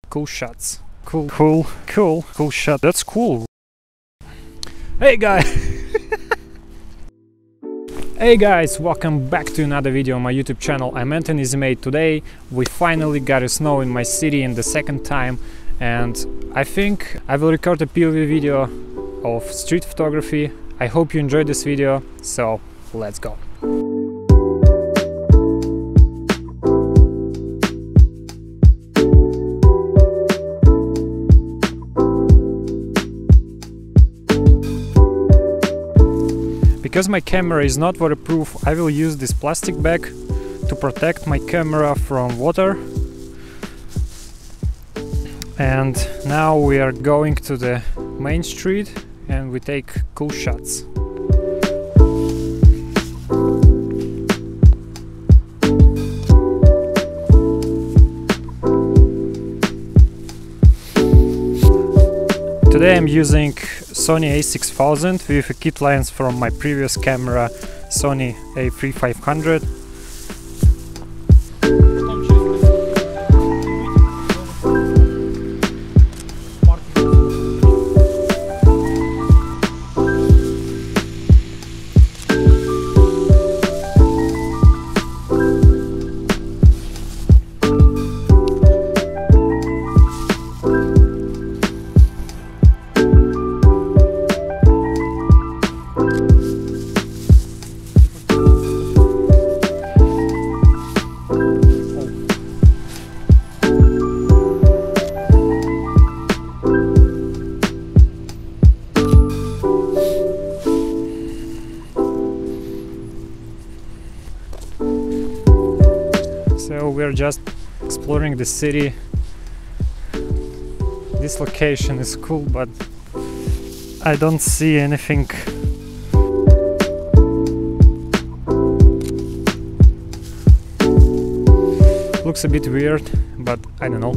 cool shots. Cool shot. That's cool. Hey guys! Hey guys, welcome back to another video on my YouTube channel. I'm Anthony's mate. Today we finally got a snow in my city in the second time, and I think I will record a POV video of street photography. I hope you enjoyed this video, so let's go. Because my camera is not waterproof, I will use this plastic bag to protect my camera from water. And now we are going to the main street and we take cool shots. Today I'm using Sony A6000 with a kit lens from my previous camera, Sony A3500. So we're just exploring the city. This location is cool, but I don't see anything. Looks a bit weird, but I don't know.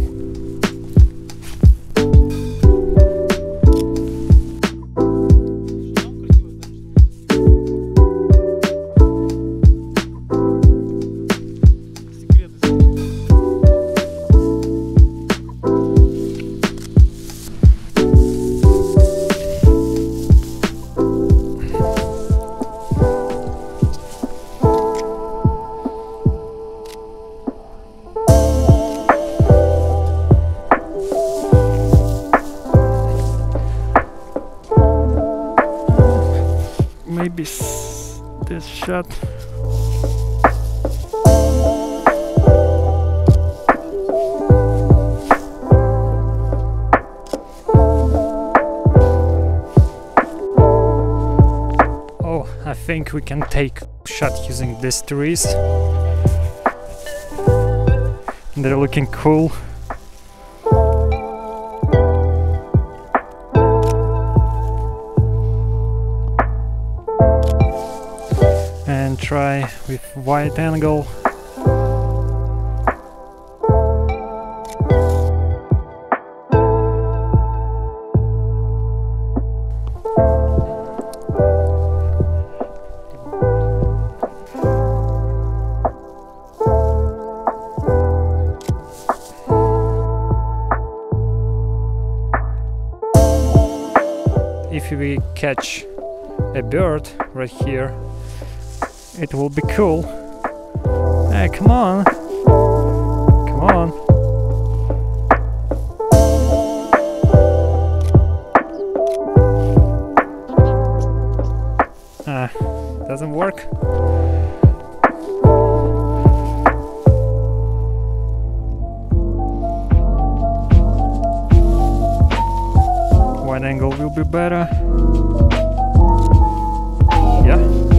Maybe this shot. Oh, I think we can take a shot using these trees. They're looking cool. And try with wide angle. If we catch a bird right here, it will be cool. Hey, come on! Come on! Doesn't work. Wide angle will be better. Yeah.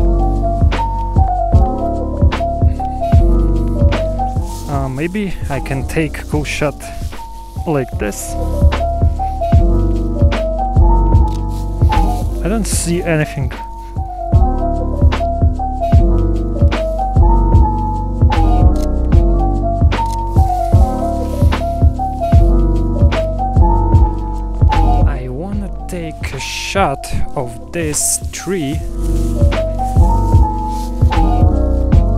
Maybe I can take a cool shot like this. I don't see anything. I wanna take a shot of this tree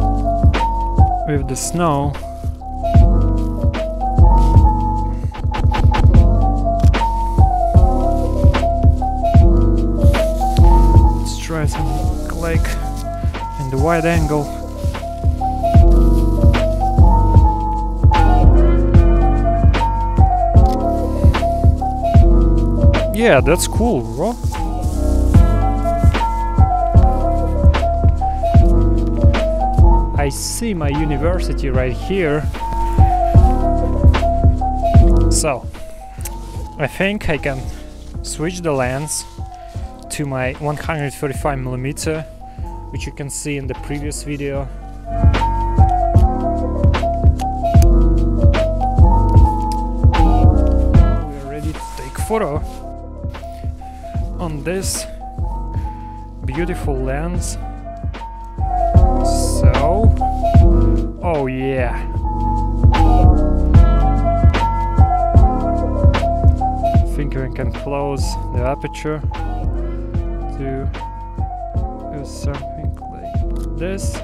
with the snow. wide angle. Yeah, that's cool, bro. I see my university right here. So, I think I can switch the lens to my 135mm, which you can see in the previous video. We are ready to take photo on this beautiful lens. So, oh yeah. I think we can close the aperture to do something like this.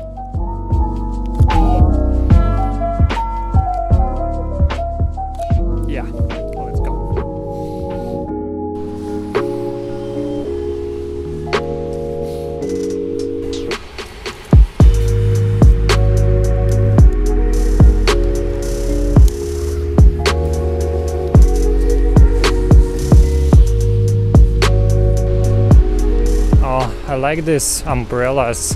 Yeah, let's go. I like these umbrellas.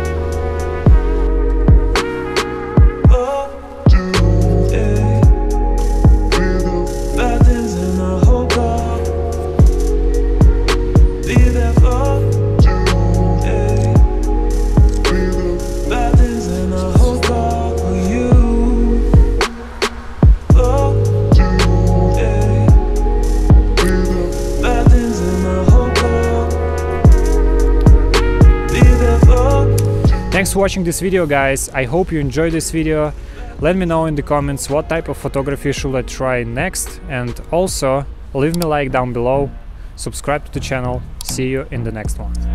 Thanks for watching this video, guys. I hope you enjoyed this video. Let me know in the comments what type of photography should I try next, and also leave me a like down below, subscribe to the channel. See you in the next one.